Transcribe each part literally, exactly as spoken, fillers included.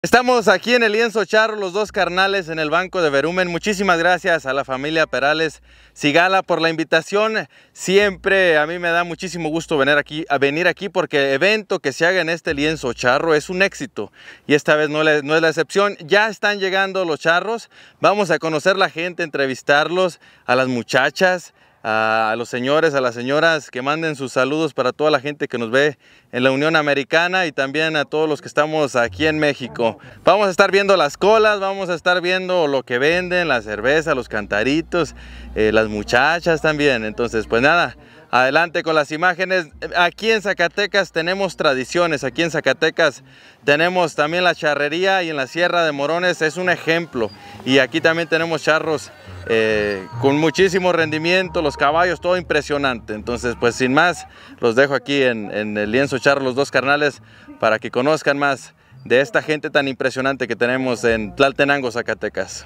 Estamos aquí en el lienzo charro, los dos carnales en el Banco de Verumen. Muchísimas gracias a la familia Perales Sigala por la invitación. Siempre a mí me da muchísimo gusto venir aquí, a venir aquí porque el evento que se haga en este lienzo charro es un éxito. Y esta vez no, le, no es la excepción. Ya están llegando los charros. Vamos a conocer la gente, entrevistarlos, a las muchachas, a los señores, a las señoras, que manden sus saludos para toda la gente que nos ve en la Unión Americana y también a todos los que estamos aquí en México. Vamos a estar viendo las colas, vamos a estar viendo lo que venden, la cerveza, los cantaritos, eh, las muchachas también. Entonces, pues nada, adelante con las imágenes. Aquí en Zacatecas tenemos tradiciones, aquí en Zacatecas tenemos también la charrería y en la Sierra de Morones es un ejemplo. Y aquí también tenemos charros Eh, con muchísimo rendimiento, los caballos, todo impresionante. Entonces, pues sin más, los dejo aquí en, en el lienzo charro, los dos carnales, para que conozcan más de esta gente tan impresionante que tenemos en Tlaltenango, Zacatecas.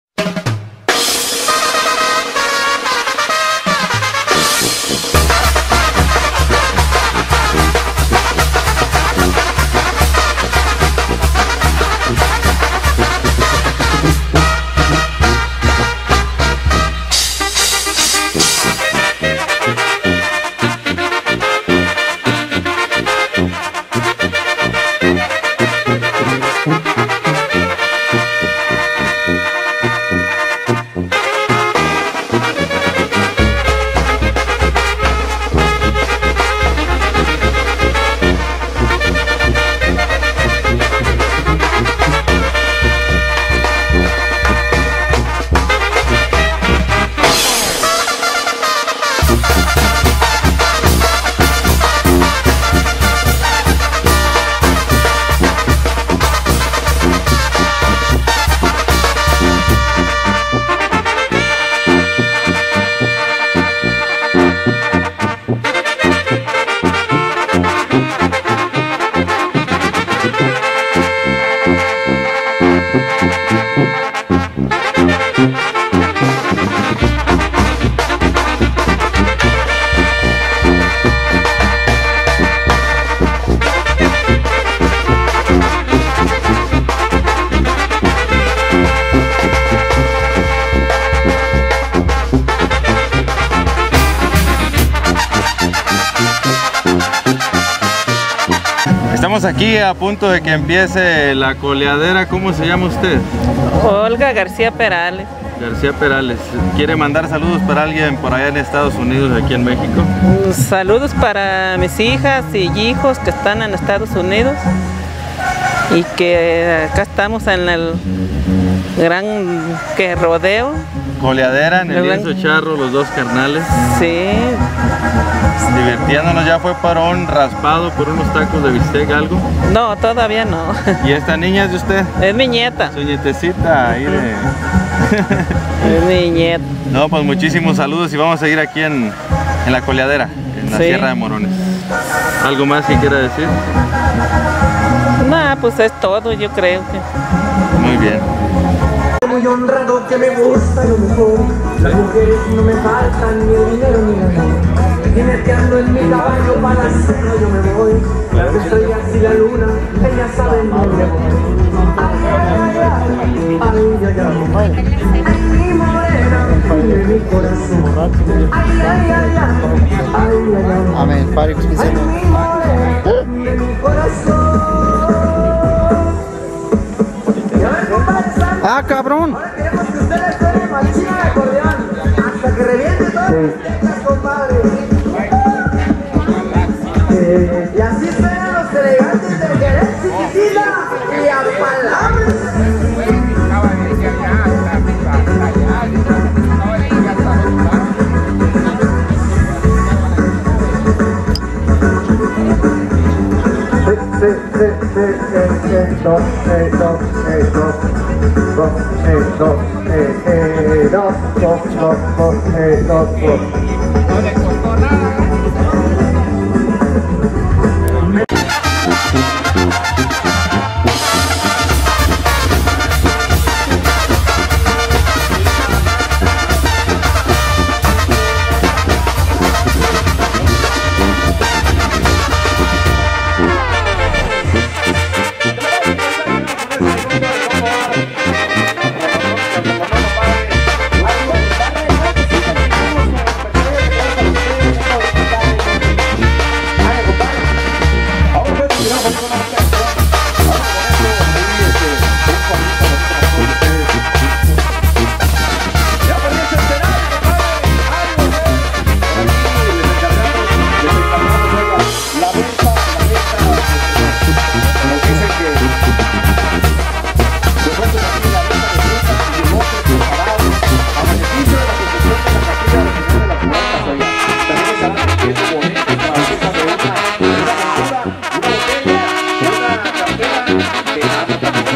Estamos aquí a punto de que empiece la coleadera. ¿Cómo se llama usted? Olga García Perales. García Perales. ¿Quiere mandar saludos para alguien por allá en Estados Unidos, aquí en México? Saludos para mis hijas y hijos que están en Estados Unidos y que acá estamos en el gran que rodeo. Coleadera en el lienzo charro, los dos carnales. Sí. Divirtiéndonos. ¿Ya fue para un raspado por unos tacos de bistec, algo? No, todavía no. ¿Y esta niña es de usted? Es mi nieta. Su nietecita ahí de... Es mi nieta. No, pues muchísimos saludos y vamos a seguir aquí en, en la coleadera, en la sí. Sierra de Morones. ¿Algo más que quiera decir? No, pues es todo, yo creo que. Muy bien. Muy honrado que me gusta lo mejor. Las mujeres no me faltan, ni el dinero ni el amor. Jineteando en mi caballo para la cena yo me voy. Las estrellas y la luna, ellas saben dónde voy. Ay, ay, ay, ay, ay, ay, ay, mi morena, de mi corazón. Ay, ay, ay, ay, ay, ay, ay. Amén, Padre, que ay, mi morena, de mi corazón. ¡Ah, cabrón! Ahora queremos que ustedes suenen machina de acordeón hasta que reviente todo el que compadre. Eh, y así suenan los elegantes del Jerez Chiquitita y a palabras. Dos, eh, dos, eh, dos, dos, eh, dos, eh, eh, dos, dos, dos, dos, eh, dos, dos. No le costó nada.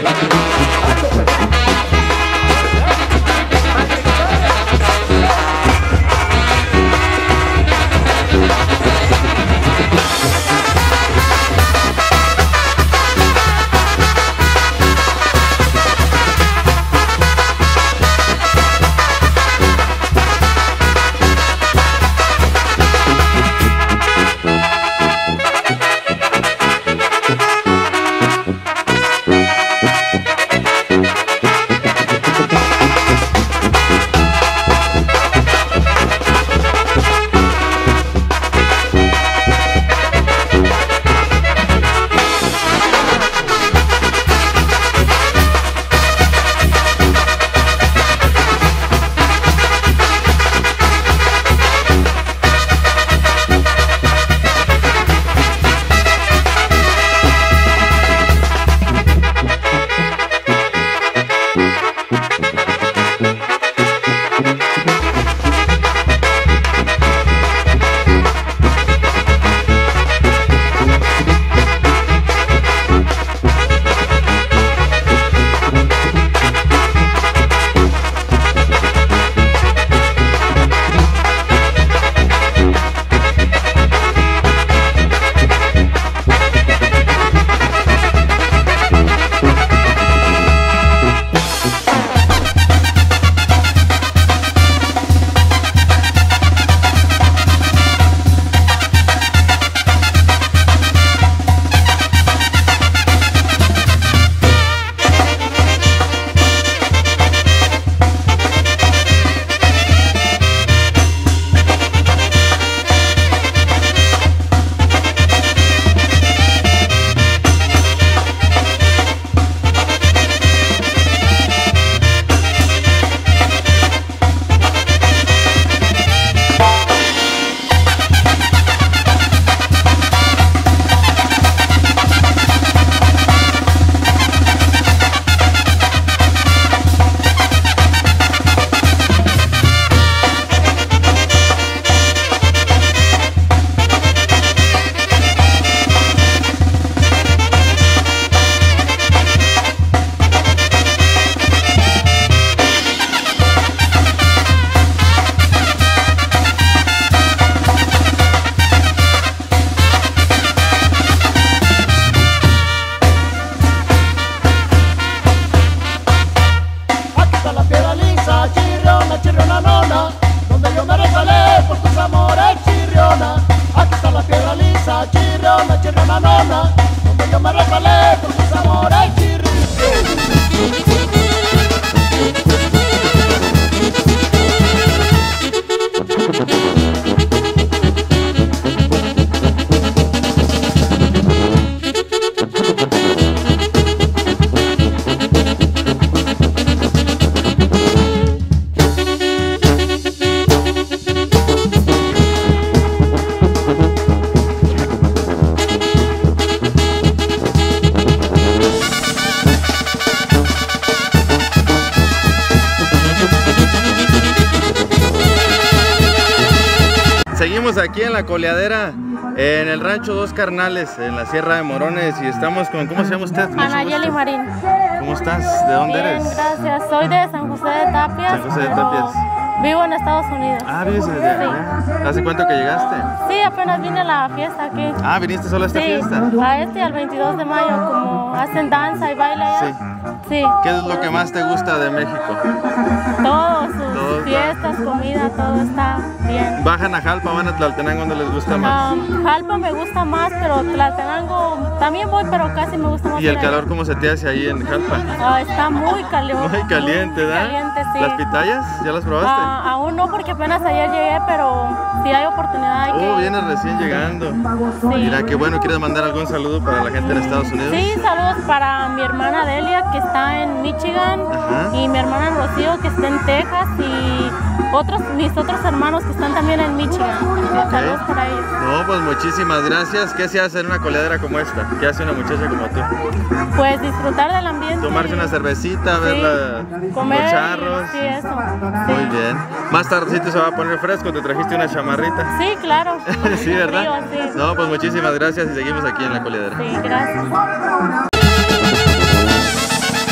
Seguimos aquí en la coleadera, en el rancho Dos Carnales, en la Sierra de Morones, y estamos con, ¿cómo se llama usted? Anayeli Marín. ¿Cómo estás? ¿De dónde Bien, eres? gracias. Soy de San José de Tapias. San José de pero Tapias. Vivo en Estados Unidos. Ah, ¿vives desde allá? ¿Hace cuánto que llegaste? Sí, apenas vine a la fiesta aquí. Ah, ¿viniste solo a esta Sí, fiesta? a este y al veintidós de mayo, como hacen danza y baile allá. Sí. Sí. ¿Qué es lo que más te gusta de México? Todo, sus Todo está- fiestas, comida, todo está bien. ¿Bajan a Jalpa, van a Tlaltenango, donde les gusta más? Um, Jalpa me gusta más, pero Tlaltenango también voy, pero casi me gusta más. ¿Y el ir allá. calor cómo se te hace ahí en Jalpa? Ah, está muy caliente. Muy caliente, muy ¿verdad? caliente, sí. ¿Las pitayas? ¿Ya las probaste? Ah, aún no, porque apenas ayer llegué, pero si hay oportunidad hay que... Oh, vienes recién llegando. Sí. Mira, qué bueno. ¿Quieres mandar algún saludo para la gente en Estados Unidos? Sí, saludos para mi hermana Delia, que está en Michigan, Ajá. y mi hermana Rocío, que está en Texas, y otros, mis otros hermanos que están también en Michigan. Ok. Saludos para ellos. No, pues muchísimas gracias. ¿Qué se hace en una coleadera como esta? ¿Qué hace una muchacha como tú? Pues disfrutar del ambiente. Tomarse una cervecita, ver Sí, la- comer, los charros. Sí, eso. Muy bien. Más tardecito se va a poner fresco. ¿Te trajiste una chamarrita? Sí, claro. Sí, ¿verdad? Frío, sí. No, pues muchísimas gracias y seguimos aquí en la coleadera. Sí, gracias.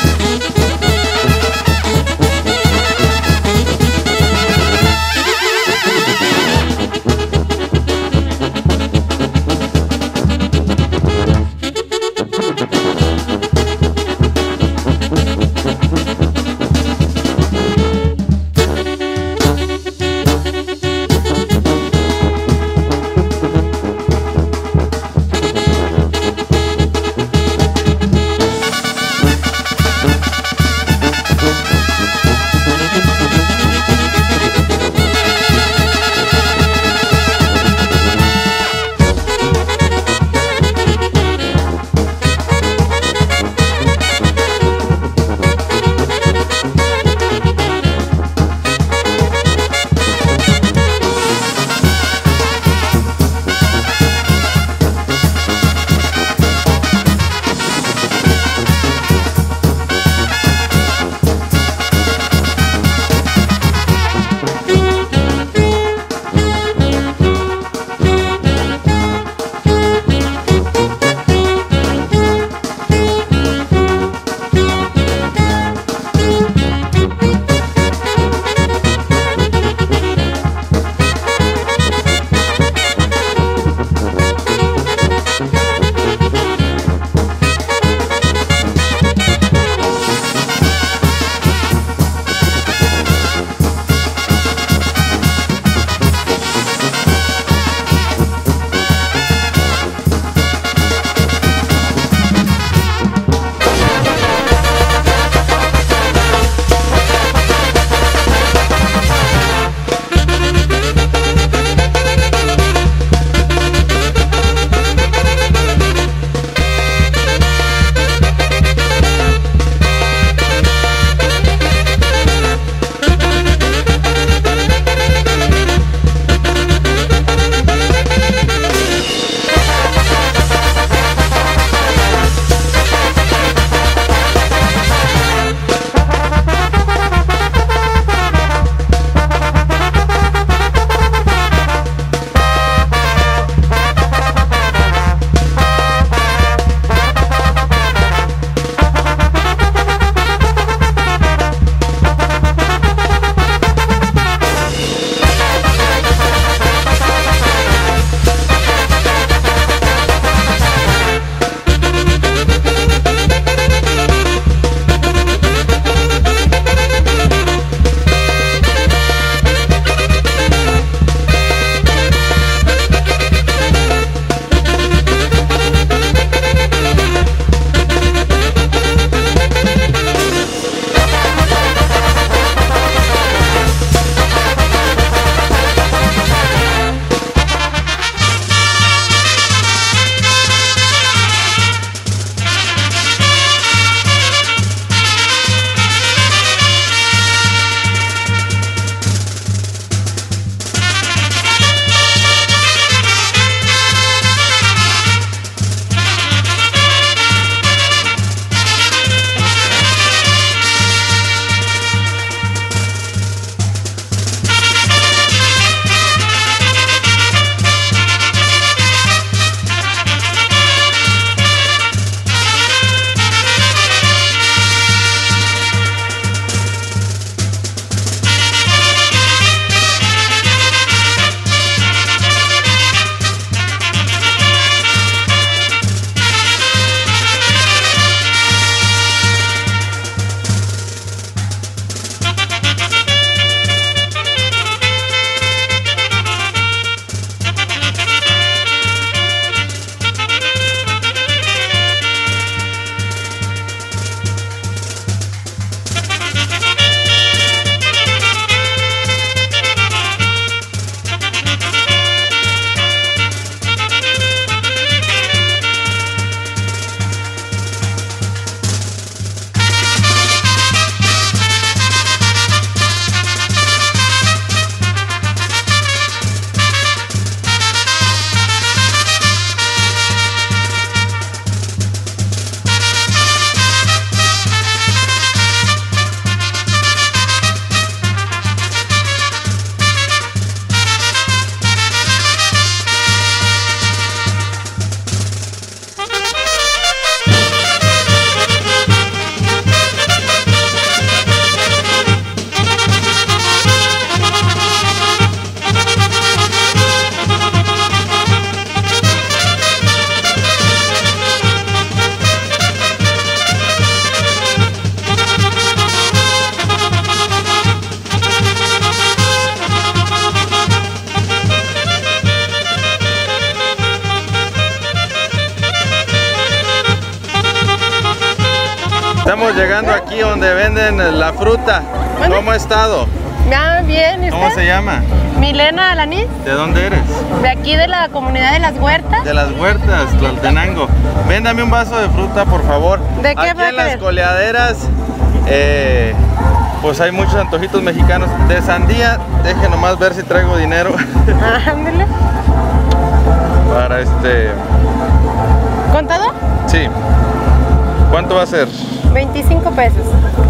Estamos llegando aquí donde venden la fruta. ¿Cómo ha estado? Ah, bien, ¿y usted? ¿Cómo se llama? Milena Alanís. ¿De dónde eres? De aquí de la comunidad de las huertas. De las huertas, Tlaltenango. Véndame un vaso de fruta, por favor. ¿De qué aquí va a en las querer? coleaderas, eh, pues hay muchos antojitos mexicanos. De sandía, deje nomás ver si traigo dinero. Ah, ándale. Para este... ¿Contado? Sí. ¿Cuánto va a ser? veinticinco pesos.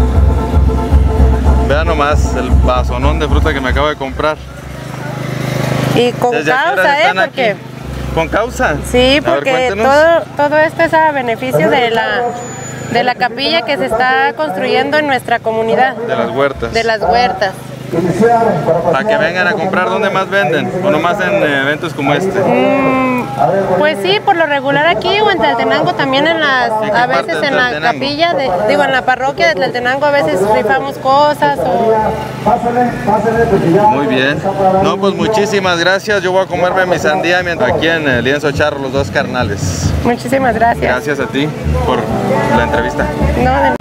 Vean nomás el vasonón de fruta que me acabo de comprar. Y con ¿Desde a qué horas causa, ¿eh? están aquí? Porque... ¿Con causa? Sí, A ver, porque cuéntenos. todo, todo esto es a beneficio de la, de la capilla que se está construyendo en nuestra comunidad. De las huertas. De las huertas. Para que vengan a comprar, ¿dónde más venden? ¿O nomás en eh, eventos como este? Mm, pues sí, por lo regular aquí o en Tlaltenango también en las, ¿En qué a parte veces de en la Tlaltenango? capilla, de, digo en la parroquia de Tlaltenango a veces rifamos cosas o... Muy bien. No, pues muchísimas gracias. Yo voy a comerme mi sandía mientras aquí en el Lienzo Charro, los dos carnales. Muchísimas gracias. Gracias a ti por la entrevista. No, de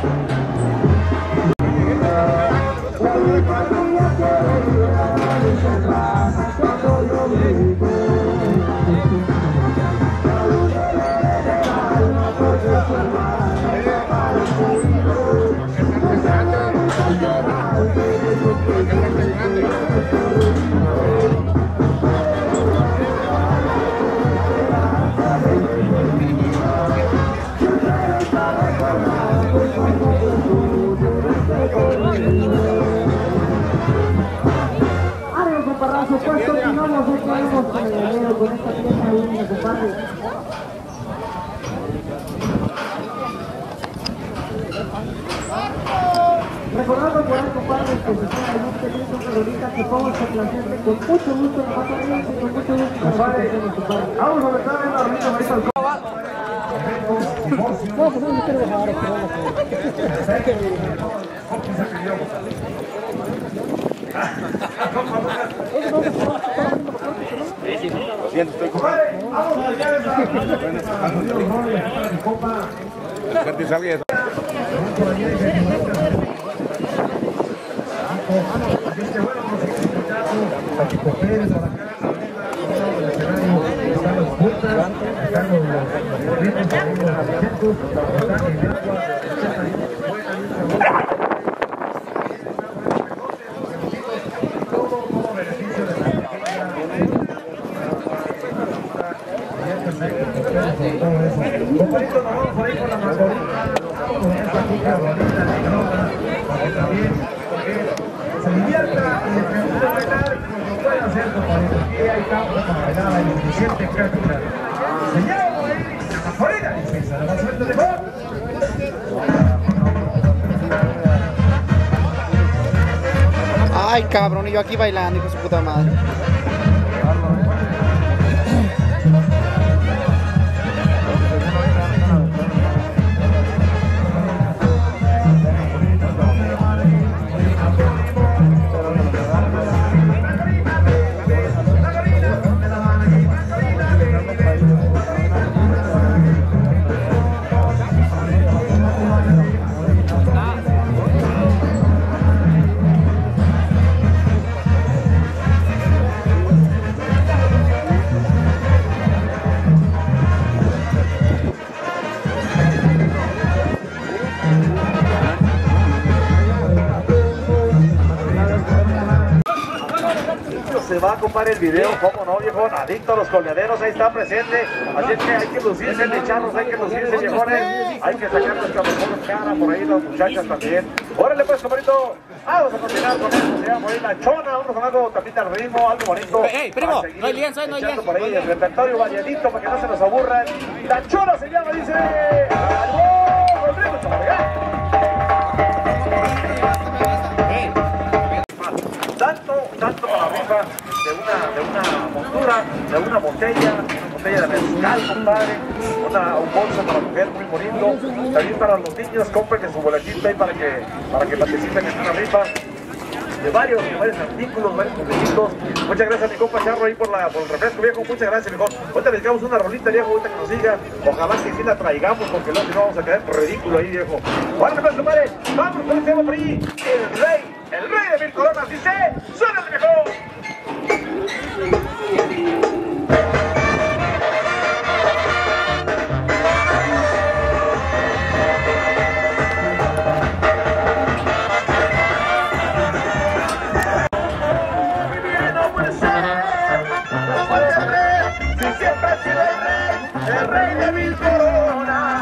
Recordando por ahí, compadre, que si tiene algún pequeño carolita que podemos complacerle con mucho gusto, nos va a bien, con mucho gusto, compadre. Vamos a meter en la rolita, ahorita al Lo siento, estoy con... vamos a llegar a esa... Compadrito, nos vamos por ahí con la mascarilla, con esta chica bonita, negrona, para que también se divierta y le gusta bailar, como lo puede hacer, compadrito. Aquí hay campo para bailar, hay suficiente cátedra. Se llama por ahí la mascarilla, licencia, la más suelta de Juan. Ay, cabrón, y yo aquí bailando, hijo de su puta madre. Se va a ocupar el video, como no, viejo, adicto a los colgaderos, ahí está presente, así es que hay que lucirse, lecharnos, hay que lucirse, viejones, hay que sacar nuestra mejor cara, por ahí las muchachas también. Órale pues, compadrito, vamos a continuar con esto, se llama por ahí la chona, vamos con algo también al ritmo, algo bonito. ¡Ey, primo! No hay lienzo, no hay lienzo. Por ahí el repertorio variadito para que no se nos aburran. La chona se llama, dice, ¡algo! ¡Rodrigo Chavarría! Tanto, tanto para la rifa de una, de una montura, de una botella, una botella de mezcal, compadre, una, un bolso para mujer muy bonito, también para los niños, compren su boletito ahí para que, para que participen en una rifa de varios, de varios artículos, varios juguetitos. Muchas gracias a mi compa Charro ahí por, la, por el refresco, viejo, muchas gracias, mejor. Ahorita les damos una rolita, viejo, ahorita que nos siga, ojalá que sí la traigamos, porque luego si no vamos a quedar ridículo ahí, viejo. Bueno, pues, compadre, vamos con el tema por ahí, el rey, el rey de mil coronas, dice, suena el mejor. El rey de mil coronas.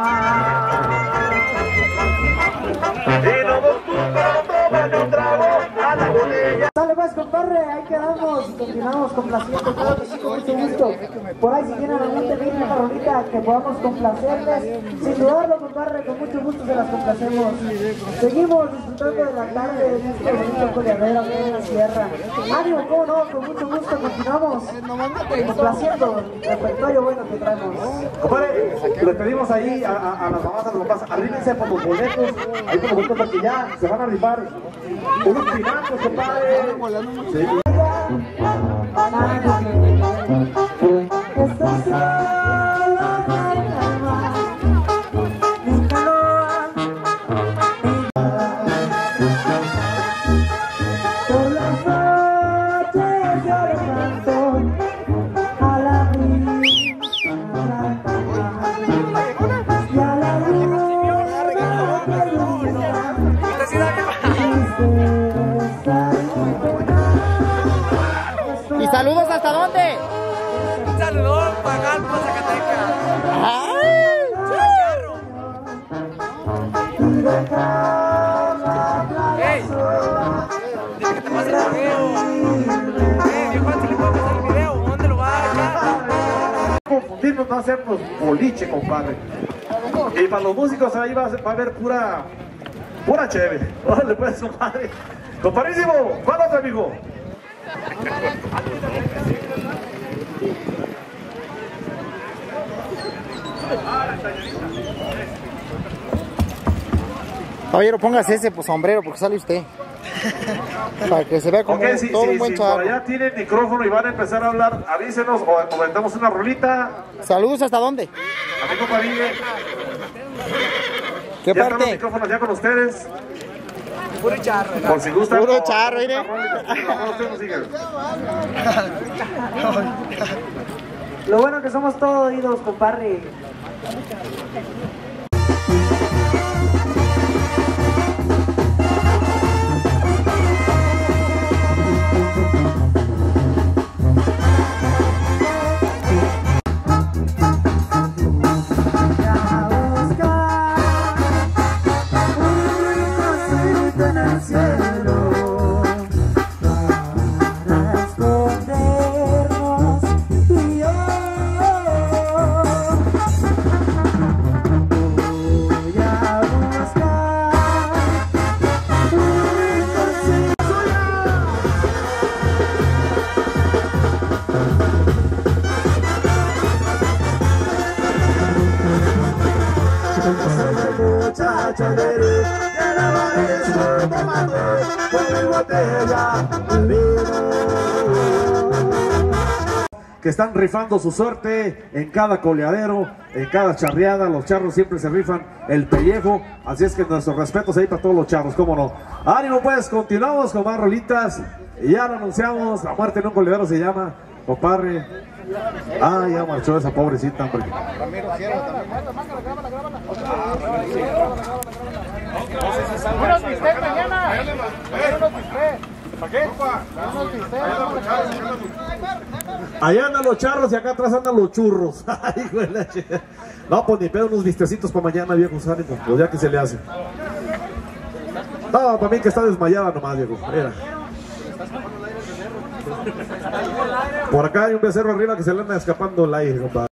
Y no toman un trago a la botella. Dale pues, compadre, ahí quedamos, continuamos complaciendo, claro que sí, con mucho gusto. Por ahí si tienen algún temita, una rolita que podamos complacerles, sin dudarlo, compadre, con mucho gusto se las complacemos. Seguimos disfrutando de la tarde en este bonito coleadero aquí en la sierra. Ánimo, cómo no, con mucho gusto continuamos complaciendo el repertorio bueno que traemos. Compadre, les pedimos ahí a, a, a las mamás, a los papás, arrímense por los boletos, ahí por los boletos porque ya se van a rifar unos pinazos, compadre. Sí. ¡Ey! Dile que te pase el video. ¡Ey, viejo, si le puedo pasar el video! ¿Dónde lo va a echar? Confundirnos, no hacemos boliche, compadre. Y para los músicos ahí va a, va a haber pura, pura chévere. Órale pues, compadre. Compadrísimo, ¿cuál otro, amigo? Caballero, póngase ese pues, sombrero porque sale usted. Para que se vea como okay, si, todo si, un buen si chaval. por allá tienen micrófono y van a empezar a hablar, avísenos o comentamos una rolita. Saludos, ¿hasta dónde? A mi compadre. ¿Qué ya parte? están los micrófonos ya con ustedes. Puro charro. Por si gustan. Puro charro, mire. Lo bueno que somos todos oídos, compadre. Que están rifando su suerte en cada coleadero, en cada charreada. Los charros siempre se rifan el pellejo, así es que nuestros respetos ahí para todos los charros, cómo no. Ánimo pues, continuamos con más rolitas y ya lo anunciamos. La muerte en un coleadero se llama, compadre. Ah, ya marchó esa pobrecita, hombre. ¡Unos bistecs mañana! ¡Unos bistecs! ¿Para qué? ¡Unos bistecs! Allá andan los charros y acá atrás andan los churros. Ay, güey, la chica. No, pues ni pedo, unos vistecitos para mañana, viejos, ánimo, pues ya que se le hace. No, para mí que está desmayada nomás, viejo. Mira. Por acá hay un becerro arriba que se le anda escapando el aire, compadre.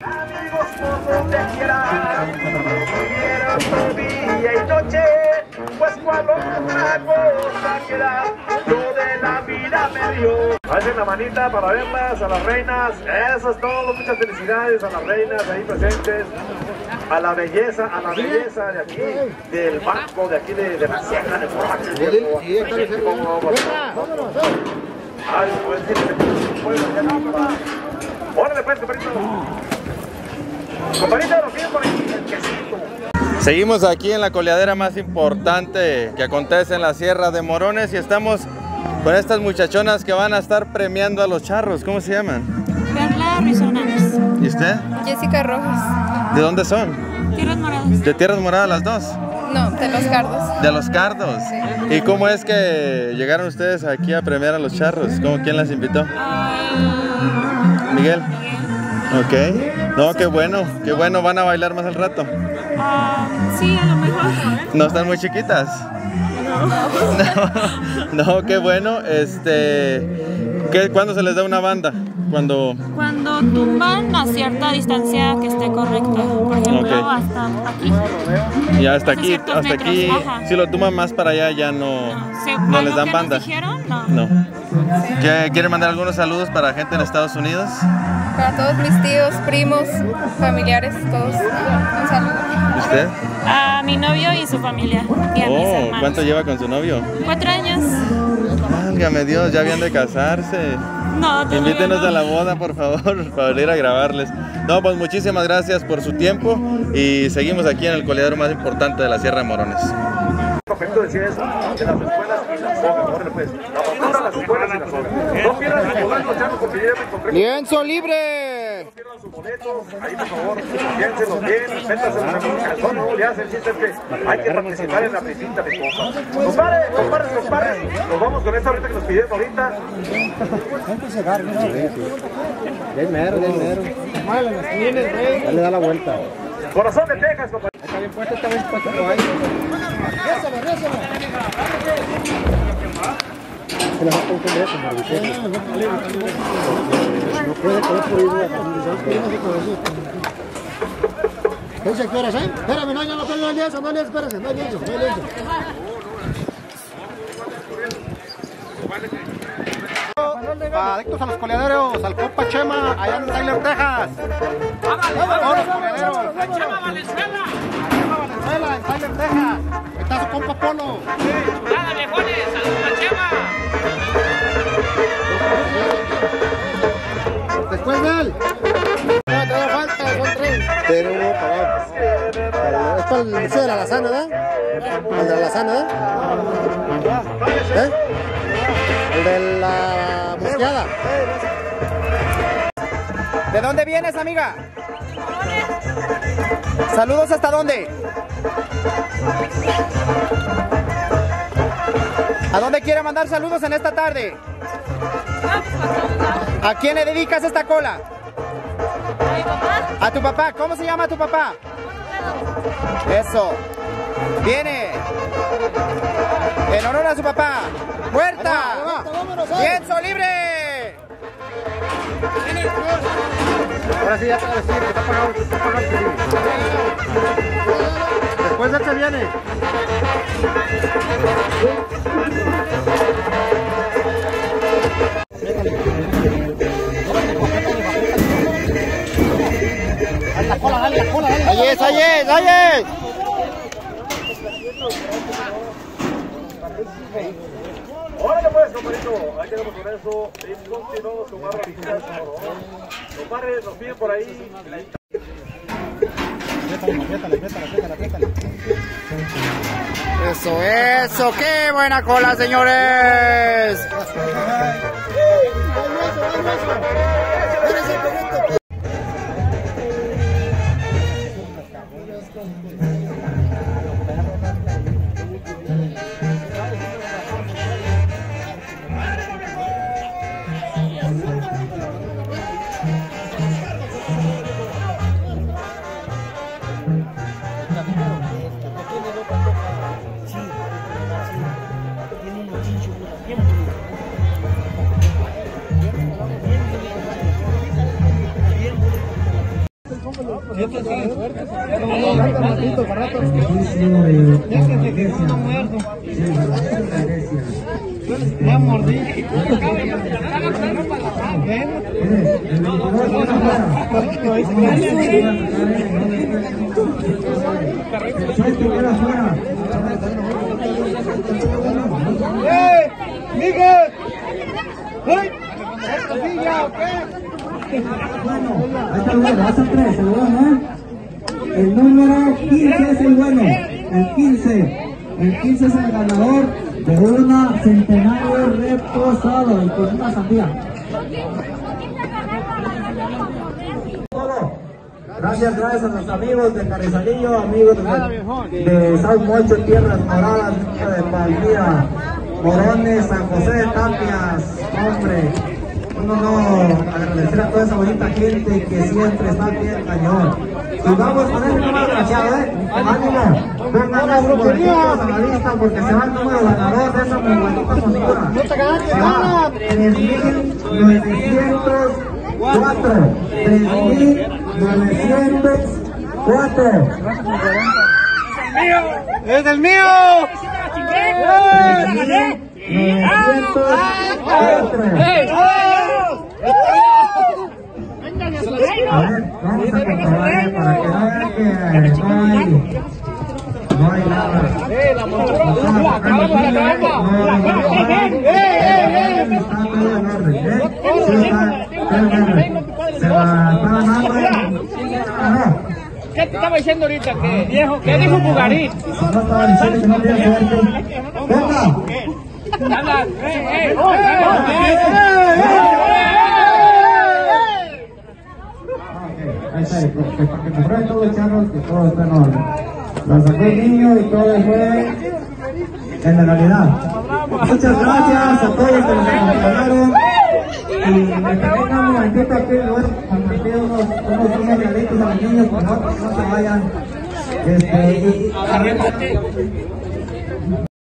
Día y noche, pues cuando otra cosa queda, yo de la vida me dio. Hacen la manita para verlas a las reinas, eso es todo, muchas felicidades a las reinas ahí presentes, a la belleza, a la belleza de aquí, del banco, de aquí de, de la sierra de Ay, pues, órale pues, compadrito. Compadrito, lo pido por ahí, el quesito. Seguimos aquí en la coleadera más importante que acontece en la Sierra de Morones y estamos con estas muchachonas que van a estar premiando a los charros. ¿Cómo se llaman? Perla Ruiz Hernández. ¿Y usted? Jessica Rojas. ¿De dónde son? Tierras Moradas. ¿De Tierras Moradas las dos? No, de Los Cardos. De Los Cardos. Sí. ¿Y cómo es que llegaron ustedes aquí a premiar a los charros? ¿Cómo, quién las invitó? Uh, Miguel. Miguel. Ok. No, qué bueno, qué bueno. ¿Van a bailar más al rato? Uh, sí, a lo mejor. ¿No están muy chiquitas? No. No, no, qué bueno. Este, ¿qué, ¿cuándo se les da una banda? Cuando... Cuando tumban a cierta distancia que esté correcta. Por ejemplo, okay. hasta aquí. Y hasta aquí, hasta metros. Aquí, ajá. Si lo tumban más para allá ya no, no, ¿Se, no les dan banda. Nos dijeron? No. No. Sí. ¿Qué, ¿Quieren mandar algunos saludos para gente en Estados Unidos? Para todos mis tíos, primos, familiares, todos. Un saludo. ¿Y usted? A mi novio y su familia. Y a oh, mis hermanos. ¿Cuánto lleva con su novio? Cuatro años. Válgame Dios, ya habían de casarse. No, invítenos no. a la boda, por favor, para venir a grabarles. No, pues muchísimas gracias por su tiempo y seguimos aquí en el coleadero más importante de la Sierra de Morones. Perfecto decir eso, de las escuelas y las sogas, órale pues, la postura, las escuelas y las sogas. No pierdan su boleto, chavos, porque ya me encontré. ¡Lienzo libre! No pierdan sus boletos, ahí por favor, piénsenlos bien, métanse en el calzón, no le hacen chiste que hay que participar en la visita de compas. Compadre, compadre, compadre, nos vamos con esta ahorita que nos pidieron ahorita. Ya es mero, ya es mero. Ya le da la vuelta. Corazón de Texas, compadre. puesto esta vez puesto por ahí. Résalo, résalo. Se la va a poner eso, no puede comer por ahí. ¿Dice qué horas, eh? Espérame, no, no, no, no, no, lienzo, no, lienzo, espérate, no, lienzo, no, lienzo. Para adictos a los coleaderos, al compa Chema, allá en Tyler, Texas. ¡Vámonos, los coleaderos! ¡Chema Valenzuela! ¡Chema Valenzuela, en Tyler, Texas! Ahí está su compa Polo. ¡Nada, viejones! ¡Saludos a Chema! Después de él. No, todavía falta, son tres. Pero uno para abajo. Es para el museo de la alazana, ¿verdad? El de la alazana, ¿verdad? ¿Eh? El de la mosqueada. ¿De dónde vienes, amiga? ¿Saludos hasta dónde? ¿A dónde quiere mandar saludos en esta tarde? ¿A quién le dedicas esta cola? A mi papá. ¿A tu papá? ¿Cómo se llama tu papá? Eso. Viene. En honor a su papá. ¡Puerta! ¡Lienzo libre! Ahora sí, ya te voy a decir que está pagado, que está pagado. Después de este viene. ¡Ahí es, ahí es, ahí es! Órale pues, compadrito, ahí quedamos con eso y continuamos con más ramitas. Los padres nos piden por ahí. Eso, eso, qué buena cola, señores. Ya mordí. ¡Eh! ¡Miguel! ¡Eh! Bueno, ahí está el bueno, vas a tres, el bueno, el número quince es el bueno, el quince, el quince es el ganador de una centenario reposado y con una sandía. Gracias, gracias a los amigos de Carrizalillo, amigos de, de South Mocho, Tierras Moradas, de Palmira, Morones, San José de Tapias, hombre. No, no, agradecer a toda esa bonita gente que siempre está bien cañón. Y vamos con el número agachado, ¿eh? Ánimo, pongan los boletos a la lista porque se va el número ganador de esa muy bonita postura. Se va tres mil novecientos cuatro. tres mil novecientos cuatro. ¡Es el mío! tres mil novecientos cuatro. A ver, vamos a comprobar para que no vean que no hay, no hay nada. No está todo en orden, ¿eh? Sí, está todo en orden. Se va, está ganando. ¿Qué te estaba diciendo ahorita? Que viejo, ¿qué dijo Bugarín? Si no estaba diciendo que no había suerte. ¡Venga! ¡Habla! ¡Eh, eh! Ahí está, que para que comprueben todos los charros que todo está en orden. La sacó el niño y todo fue en realidad. Muchas gracias a todos los que nos acompañaron. Y me permiten un momentito aquí, luego compartir unos, unos niños realitos a los niños, por favor, que no se vayan. Este, y-